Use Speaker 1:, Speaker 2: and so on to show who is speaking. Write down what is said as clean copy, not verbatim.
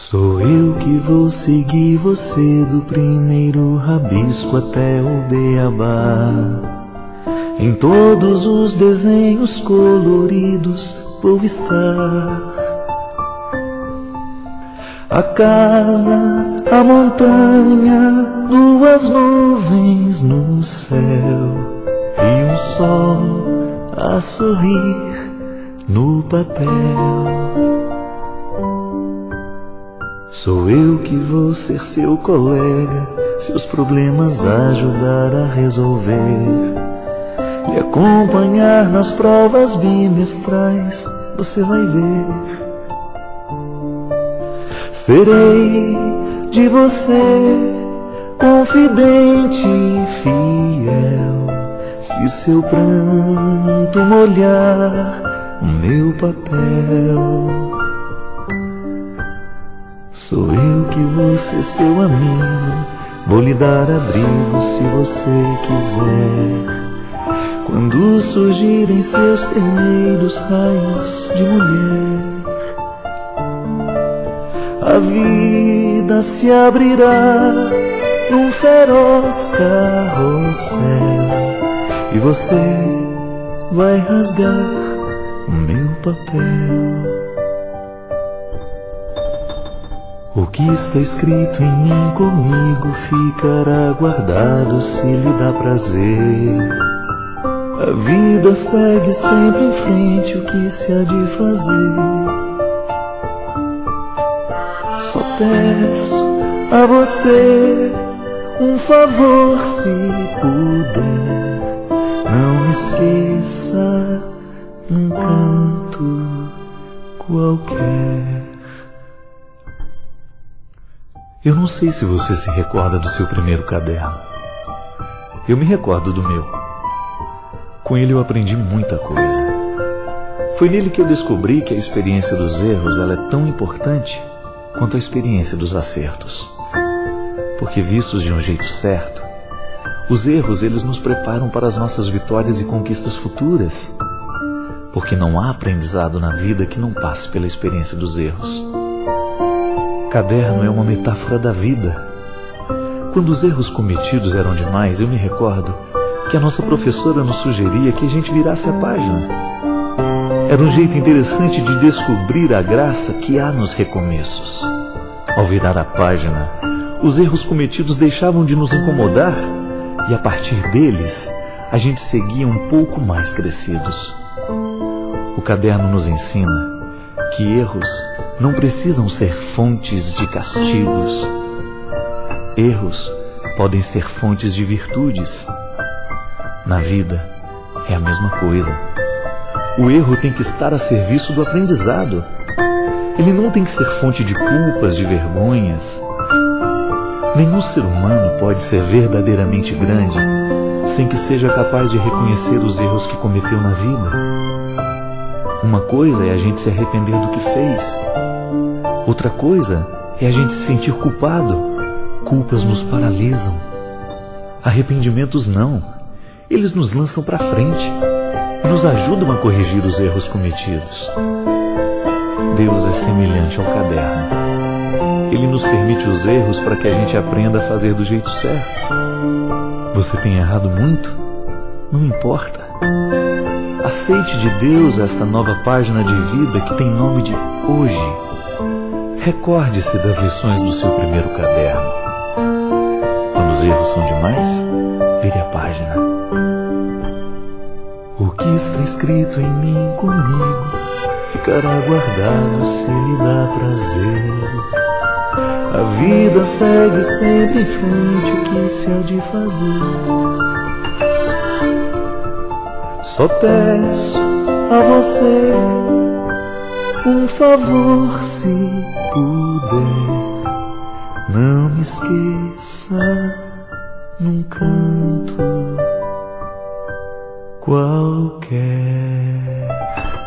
Speaker 1: Sou eu que vou seguir você do primeiro rabisco até o beabá. Em todos os desenhos coloridos vou estar. A casa, a montanha, duas nuvens no céu e um sol a sorrir no papel. Sou eu que vou ser seu colega, seus problemas ajudar a resolver, lhe acompanhar nas provas bimestrais, você vai ver. Serei de você confidente e fiel, se seu pranto molhar o meu papel. Sou eu que vou ser seu amigo, vou lhe dar abrigo se você quiser, quando surgirem seus primeiros raios de mulher. A vida se abrirá num feroz carrossel e você vai rasgar o meu papel. O que está escrito em mim comigo ficará guardado se lhe dá prazer. A vida segue sempre em frente, o que se há de fazer? Só peço a você um favor, se puder, não me esqueça num canto qualquer. Eu não sei se você se recorda do seu primeiro caderno. Eu me recordo do meu. Com ele eu aprendi muita coisa. Foi nele que eu descobri que a experiência dos erros ela é tão importante quanto a experiência dos acertos. Porque vistos de um jeito certo, os erros eles nos preparam para as nossas vitórias e conquistas futuras. Porque não há aprendizado na vida que não passe pela experiência dos erros. Caderno é uma metáfora da vida. Quando os erros cometidos eram demais, eu me recordo que a nossa professora nos sugeria que a gente virasse a página. Era um jeito interessante de descobrir a graça que há nos recomeços. Ao virar a página, os erros cometidos deixavam de nos incomodar e a partir deles, a gente seguia um pouco mais crescidos. O caderno nos ensina que erros não precisam ser fontes de castigos. Erros podem ser fontes de virtudes. Na vida é a mesma coisa. O erro tem que estar a serviço do aprendizado. Ele não tem que ser fonte de culpas, de vergonhas. Nenhum ser humano pode ser verdadeiramente grande sem que seja capaz de reconhecer os erros que cometeu na vida. Uma coisa é a gente se arrepender do que fez. Outra coisa é a gente se sentir culpado. Culpas nos paralisam. Arrependimentos não. Eles nos lançam para frente e nos ajudam a corrigir os erros cometidos. Deus é semelhante ao caderno. Ele nos permite os erros para que a gente aprenda a fazer do jeito certo. Você tem errado muito? Não importa. Aceite de Deus esta nova página de vida que tem nome de hoje. Recorde-se das lições do seu primeiro caderno. Quando os erros são demais, vire a página. O que está escrito em mim comigo ficará guardado se lhe dá prazer. A vida segue sempre em frente, o que se há de fazer? Só peço a você um favor, se puder, não me esqueça num canto qualquer.